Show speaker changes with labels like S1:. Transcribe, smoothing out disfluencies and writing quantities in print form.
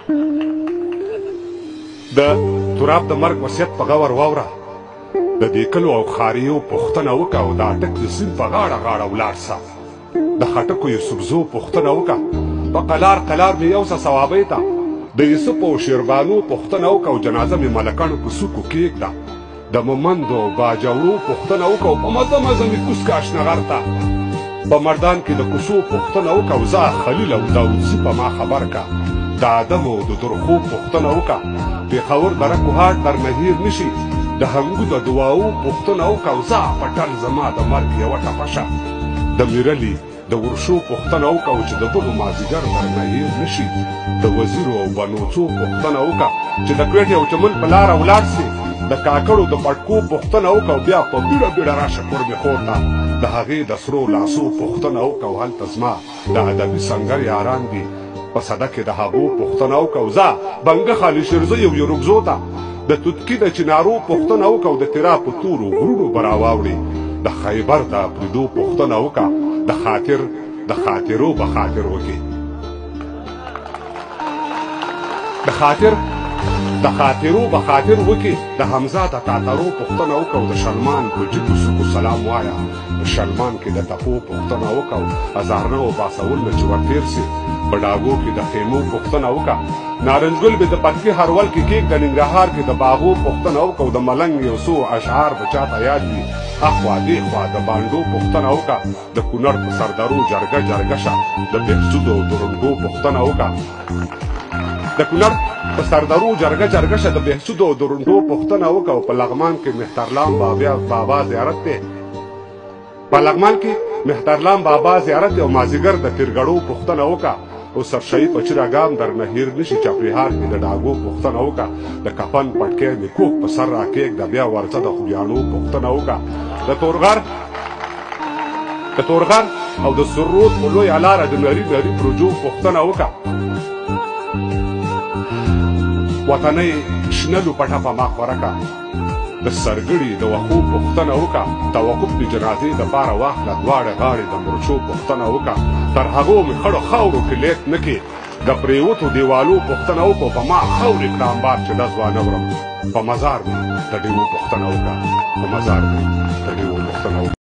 S1: د تراب د مرګ وصیت په غور واوره، د دې کلو او ښاریو پوښتنه وکړه او د اټک د سیند په غاړه غاړه ولاړ سه. د خټکو یوسفزو پوښتنه وکړه، په قلار قلار مې یوسه ثوابۍ ته. د یوسف او شیربانو پوښتنه وکړه او جنازه مې ملکانو په څوکو کېږده. د مومندو او باجوړو پوښتنه وکړه او په مزه مزه مې کوز که اشنغر ته. په مردان کې د کوڅو پوښتنه وکړه او زه خلیل او داودزي په ما خبر که. د آدم او د درخو پوښتنه وکړه، پېښور دره کوهاټ درنه هېر نه شي. د هنګو د دعاو پوښتنه وکړه او زه په ټل زما د مرګ یوه ټپه شه. د میرلي د ورشو پوښتنه وکړه چې د دغو مازدیګر درنه هېر نه شي. د وزیرو او بنوڅو پوښتنه وکړه چې د کوټې او چمن په لاره ولاړ سي. د کاکړو د پټکو پوښتنه وکړه او بیا په بیړه بیړه راشه کورمې خور ته. د هغې د سرو لاسو پوښتنه وکړه او هلته زما د ادبي سنګر یاران دي. په صده کې د هغو پوښتنه وکړه او زه بنګه خالي شیرزی او یورګزو ته. د توتکي د چنارو پوښتنه وکړه او د تیرا په تورو غرونو به راواوړې. د خیبر د اپریدو پوښتنه وکړه، د خاطرو به خاطر وکړي. د خاطرو به خاطر وکړي. د حمزه د تاترو پوښتنه وکړه او د شلمان په جګو سکو سلام وایه. په شلمان کې د تپو پوښتنه وکړه او هزارنه او باسول نه چې ورتېر سي. په ډاګو کې د خیمو پوښتنه وکړه. نارنجګل به د پتکي هرول کې کېږ. د ننګرهار کې د باغو پوښتنه وکړه او د ملنګ یو څو اشعار به چاته یاد وي. اخوا دېخوا د بانډو پوښتنه وکړه. د کونړ په سردرو جرګه جرګه شه. د بهسودو او درنګو پوښتنه وکړه. د کونړ په سردرو جرګه جرګه شه. د بهسودو او درنګو پوښتنه وکړه. او په لغمان کې مهترلام بابا زیارت دی. په لغمان کې مهترلام بابا زیارت دی او مازدیګر د تیرګړو پوښتنه وکړه. او سرشهی په چراګام درنه هېر نه شي. چپرهار کې د ډاګو پوښتنه وکړه. د کفن پټکی مې کوک په سر راکېږده. بیا ورځه د خوږیاڼو پوښتنه وکړه. د تورغر او د سرود په لویه لاره د نري پروژو پوښتنه وکړه. وطنۍ شنه لوپټه په ما خوره کړه. د سرګړي د وښو پوښتنه وکړه. توقف د جنازې دپاره واخله دواړې غاړې د مرچو پوښتنه وکړه. تر هغو مې خړو خاورو کې لیک نه کې. د پرېوتو دیوالو پوښتنه وکړه. په ما خاورې کړه امبار چې ډز وانه وړم. په مزار مې د ډېوو پوښتنه وکړه.